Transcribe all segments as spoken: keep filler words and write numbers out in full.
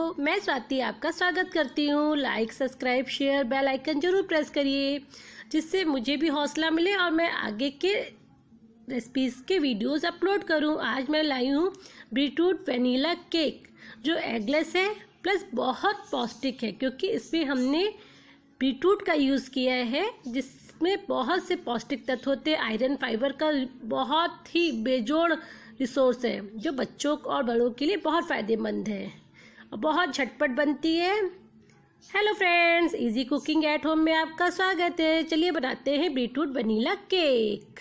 मैं स्वाति आपका स्वागत करती हूँ। Like, subscribe, share, bell icon जरूर प्रेस करिए, जिससे मुझे भी हौसला मिले और मैं आगे के रेसिपीज़ के वीडियोस अपलोड करूँ। आज मैं लाई हूँ बीटरूट वनीला केक, जो एगलेस है प्लस बहुत पौष्टिक है, क्योंकि इसमें हमने बीटरूट का यूज़ किया है, जिसमें बहुत से पौष्टिक तत्व होते हैं। आयरन, फाइबर का बहुत ही बेजोड़ रिसोर्स है, जो बच्चों और बड़ों के लिए बहुत फ़ायदेमंद है और बहुत झटपट बनती है। Hello friends, easy cooking at home में आपका स्वागत है। चलिए बनाते हैं बीटरूट वनीला केक।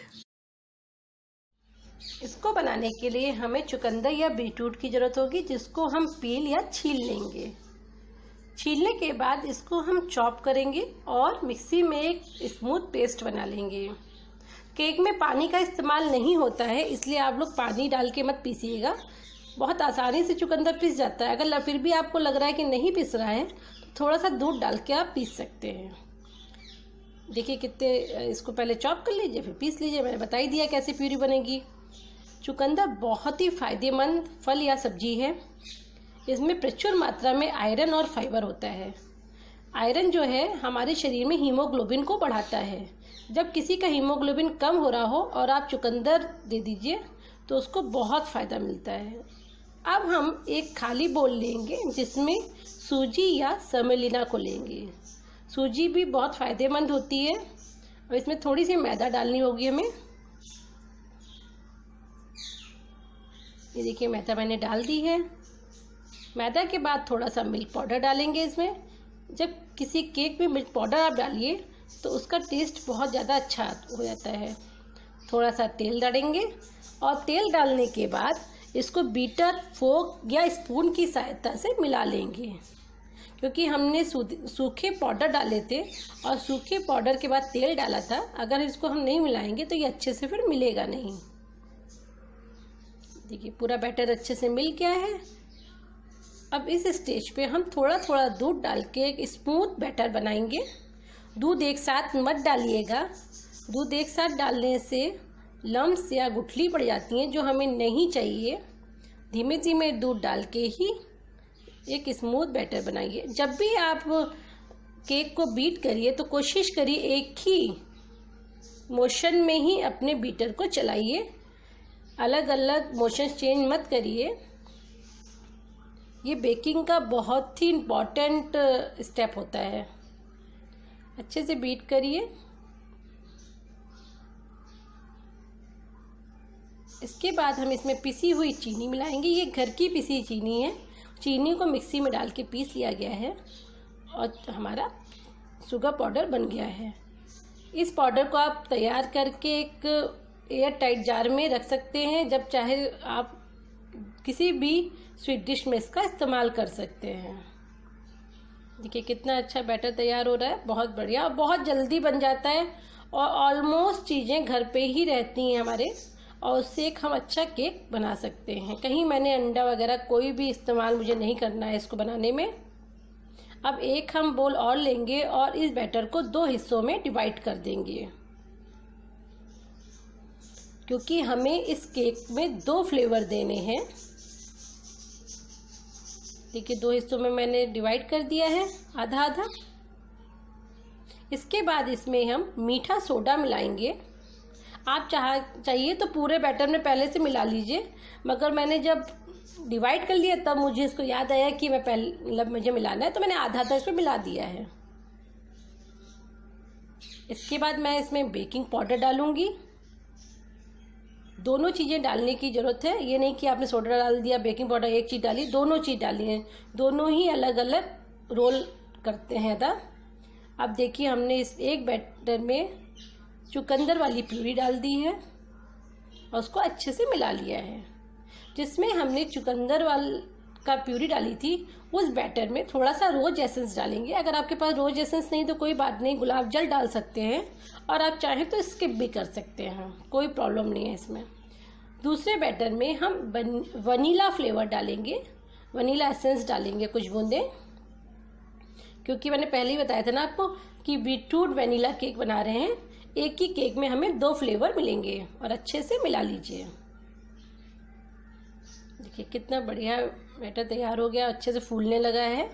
इसको बनाने के लिए हमें चुकंदर या बीटरूट की ज़रूरत होगी, जिसको हम पील या छील लेंगे। छीलने के बाद इसको हम चॉप करेंगे और मिक्सी में एक स्मूथ पेस्ट बना लेंगे। केक में पानी का इस्तेमाल नहीं होता है, इसलिए आप लोग पानी डाल के मत पीसिएगा। बहुत आसानी से चुकंदर पिस जाता है। अगर फिर भी आपको लग रहा है कि नहीं पिस रहा है, तो थोड़ा सा दूध डाल के आप पीस सकते हैं। देखिए कितने, इसको पहले चॉप कर लीजिए फिर पीस लीजिए। मैंने बता ही दिया कैसे प्यूरी बनेगी। चुकंदर बहुत ही फायदेमंद फल या सब्जी है। इसमें प्रचुर मात्रा में आयरन और फाइबर होता है। आयरन जो है हमारे शरीर में हीमोग्लोबिन को बढ़ाता है। जब किसी का हीमोग्लोबिन कम हो रहा हो और आप चुकंदर दे दीजिए तो उसको बहुत फ़ायदा मिलता है। अब हम एक खाली बोल लेंगे, जिसमें सूजी या सेमोलिना को लेंगे। सूजी भी बहुत फ़ायदेमंद होती है और इसमें थोड़ी सी मैदा डालनी होगी हमें। ये देखिए मैदा मैंने डाल दी है। मैदा के बाद थोड़ा सा मिल्क पाउडर डालेंगे इसमें। जब किसी केक में मिल्क पाउडर आप डालिए तो उसका टेस्ट बहुत ज़्यादा अच्छा हो जाता है। थोड़ा सा तेल डालेंगे और तेल डालने के बाद इसको बीटर, फोक या स्पून की सहायता से मिला लेंगे, क्योंकि हमने सूखे पाउडर डाले थे और सूखे पाउडर के बाद तेल डाला था। अगर इसको हम नहीं मिलाएंगे तो ये अच्छे से फिर मिलेगा नहीं। देखिए पूरा बैटर अच्छे से मिल गया है। अब इस स्टेज पे हम थोड़ा थोड़ा दूध डाल के एक स्मूथ बैटर बनाएंगे। दूध एक साथ मत डालिएगा। दूध एक साथ डालने से लम्स या गुठली पड़ जाती हैं, जो हमें नहीं चाहिए। धीमे धीमे दूध डाल के ही एक स्मूथ बैटर बनाइए। जब भी आप केक को बीट करिए तो कोशिश करिए एक ही मोशन में ही अपने बीटर को चलाइए। अलग अलग मोशन चेंज मत करिए। ये बेकिंग का बहुत ही इम्पॉर्टेंट स्टेप होता है। अच्छे से बीट करिए। इसके बाद हम इसमें पिसी हुई चीनी मिलाएंगे। ये घर की पिसी चीनी है। चीनी को मिक्सी में डाल के पीस लिया गया है और हमारा शुगर पाउडर बन गया है। इस पाउडर को आप तैयार करके एक एयर टाइट जार में रख सकते हैं। जब चाहे आप किसी भी स्वीट डिश में इसका इस्तेमाल कर सकते हैं। देखिए कितना अच्छा बैटर तैयार हो रहा है। बहुत बढ़िया और बहुत जल्दी बन जाता है और ऑलमोस्ट चीज़ें घर पे ही रहती हैं हमारे, और उससे एक हम अच्छा केक बना सकते हैं। कहीं मैंने अंडा वगैरह कोई भी इस्तेमाल मुझे नहीं करना है इसको बनाने में। अब एक हम बोल और लेंगे और इस बैटर को दो हिस्सों में डिवाइड कर देंगे, क्योंकि हमें इस केक में दो फ्लेवर देने हैं। देखिए दो हिस्सों में मैंने डिवाइड कर दिया है, आधा आधा। इसके बाद इसमें हम मीठा सोडा मिलाएंगे। आप चाह चाहिए तो पूरे बैटर में पहले से मिला लीजिए, मगर मैंने जब डिवाइड कर लिया तब मुझे इसको याद आया कि मैं पहले मतलब मुझे मिलाना है, तो मैंने आधा आधा इसमें मिला दिया है। इसके बाद मैं इसमें बेकिंग पाउडर डालूंगी। दोनों चीज़ें डालने की ज़रूरत है। ये नहीं कि आपने सोडा डाल दिया, बेकिंग पाउडर एक चीज़ डाली, दोनों चीज़ डाली है। दोनों ही अलग अलग रोल करते हैं था। अब देखिए हमने इस एक बैटर में चुकंदर वाली प्यूरी डाल दी है और उसको अच्छे से मिला लिया है। जिसमें हमने चुकंदर वाल का प्यूरी डाली थी, उस बैटर में थोड़ा सा रोज एसेंस डालेंगे। अगर आपके पास रोज एसेंस नहीं तो कोई बात नहीं, गुलाब जल डाल सकते हैं, और आप चाहें तो स्किप भी कर सकते हैं, कोई प्रॉब्लम नहीं है इसमें। दूसरे बैटर में हम वनीला फ्लेवर डालेंगे, वनीला एसेंस डालेंगे कुछ बूंदें, क्योंकि मैंने पहले ही बताया था ना आपको कि बीटरूट वनीला केक बना रहे हैं। एक ही केक में हमें दो फ्लेवर मिलेंगे, और अच्छे से मिला लीजिए। देखिए कितना बढ़िया बैटर तैयार हो गया, अच्छे से फूलने लगा है।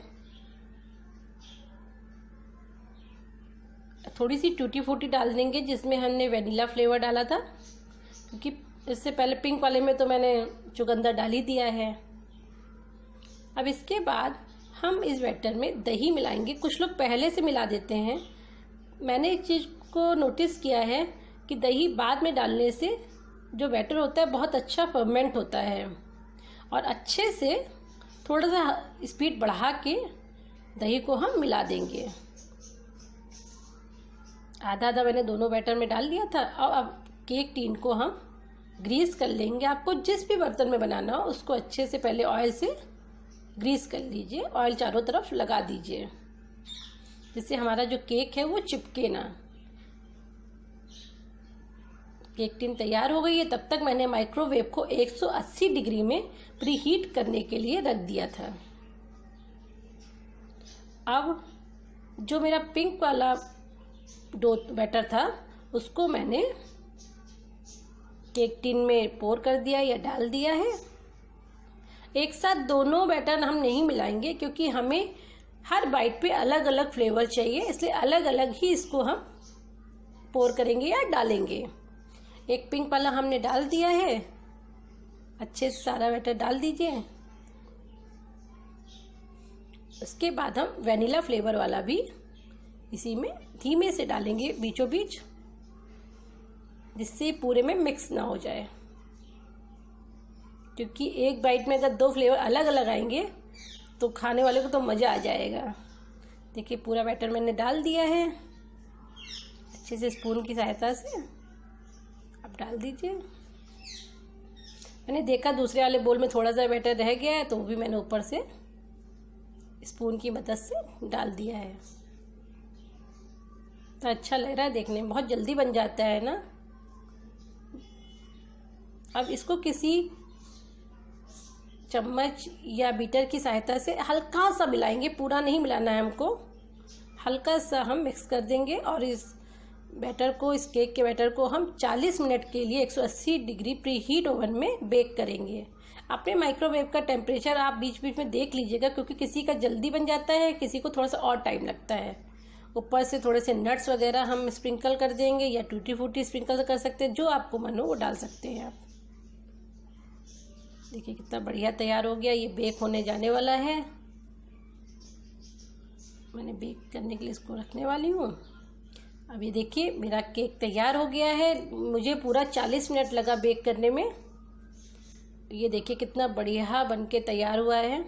थोड़ी सी टूटी फूटी डाल देंगे जिसमें हमने वेनिला फ्लेवर डाला था, क्योंकि इससे पहले पिंक वाले में तो मैंने चुकंदर डाल ही दिया है। अब इसके बाद हम इस बैटर में दही मिलाएंगे। कुछ लोग पहले से मिला देते हैं, मैंने एक चीज़ को नोटिस किया है कि दही बाद में डालने से जो बैटर होता है बहुत अच्छा फर्मेंट होता है, और अच्छे से थोड़ा सा स्पीड बढ़ा के दही को हम मिला देंगे। आधा आधा मैंने दोनों बैटर में डाल दिया था। और अब केक टीन को हम ग्रीस कर लेंगे। आपको जिस भी बर्तन में बनाना हो उसको अच्छे से पहले ऑयल से ग्रीस कर लीजिए, ऑयल चारों तरफ लगा दीजिए जिससे हमारा जो केक है वो चिपके ना। केक टिन तैयार हो गई है। तब तक मैंने माइक्रोवेव को एक सौ अस्सी डिग्री में प्री हीट करने के लिए रख दिया था। अब जो मेरा पिंक वाला डो बैटर था उसको मैंने केक टिन में पोर कर दिया या डाल दिया है। एक साथ दोनों बैटर हम नहीं मिलाएंगे क्योंकि हमें हर बाइट पे अलग अलग फ्लेवर चाहिए, इसलिए अलग अलग ही इसको हम पोर करेंगे या डालेंगे। एक पिंक वाला हमने डाल दिया है, अच्छे से सारा बैटर डाल दीजिए। उसके बाद हम वेनिला फ्लेवर वाला भी इसी में धीमे से डालेंगे बीचों बीच, जिससे पूरे में मिक्स ना हो जाए, क्योंकि एक बाइट में अगर दो फ्लेवर अलग अलग आएंगे तो खाने वाले को तो मज़ा आ जाएगा। देखिए पूरा बैटर मैंने डाल दिया है अच्छे से स्पून की सहायता से। अब डाल दीजिए। मैंने देखा दूसरे वाले बोल में थोड़ा सा बैटर रह गया है तो वो भी मैंने ऊपर से स्पून की मदद से डाल दिया है। तो अच्छा लग रहा है देखने में, बहुत जल्दी बन जाता है ना। अब इसको किसी चम्मच या बीटर की सहायता से हल्का सा मिलाएंगे, पूरा नहीं मिलाना है हमको, हल्का सा हम मिक्स कर देंगे। और इस बैटर को, इस केक के बैटर को हम चालीस मिनट के लिए एक सौ अस्सी डिग्री प्री हीट ओवन में बेक करेंगे। अपने माइक्रोवेव का टेम्परेचर आप बीच बीच में देख लीजिएगा, क्योंकि किसी का जल्दी बन जाता है, किसी को थोड़ा सा और टाइम लगता है। ऊपर से थोड़े से नट्स वगैरह हम स्प्रिंकल कर देंगे या टूटी फूटी स्प्रिंकल कर सकते हैं, जो आपको मन हो वो डाल सकते हैं आप। देखिए कितना बढ़िया तैयार हो गया। ये बेक होने जाने वाला है। मैंने बेक करने के लिए इसको रखने वाली हूँ। अब ये देखिए मेरा केक तैयार हो गया है। मुझे पूरा चालीस मिनट लगा बेक करने में। ये देखिए कितना बढ़िया बन के तैयार हुआ है,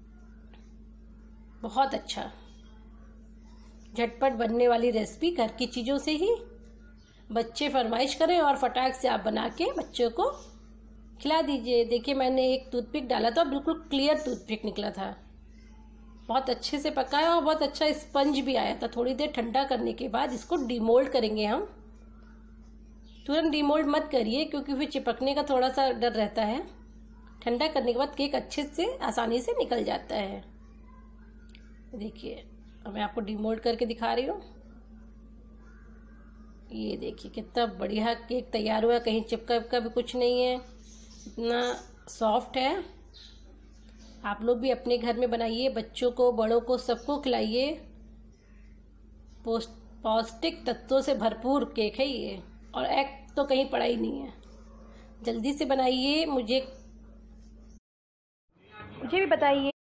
बहुत अच्छा। झटपट बनने वाली रेसिपी, घर की चीज़ों से ही बच्चे फरमाइश करें और फटाक से आप बना के बच्चों को खिला दीजिए। देखिए मैंने एक टूथपिक डाला था, बिल्कुल क्लियर टूथपिक निकला था। बहुत अच्छे से पकाया और बहुत अच्छा स्पंज भी आया था। थोड़ी देर ठंडा करने के बाद इसको डीमोल्ड करेंगे हम। तुरंत डीमोल्ड मत करिए क्योंकि फिर चिपकने का थोड़ा सा डर रहता है। ठंडा करने के बाद केक अच्छे से आसानी से निकल जाता है। देखिए अब मैं आपको डीमोल्ड करके दिखा रही हूँ। ये देखिए कितना बढ़िया केक तैयार हुआ, कहीं चिपका विपका भी कुछ नहीं है, इतना सॉफ्ट है। आप लोग भी अपने घर में बनाइए, बच्चों को, बड़ों को, सबको खिलाइए। पौष्टिक तत्वों से भरपूर केक है ये, और एग तो कहीं पड़ा ही नहीं है। जल्दी से बनाइए। मुझे मुझे भी बताइए।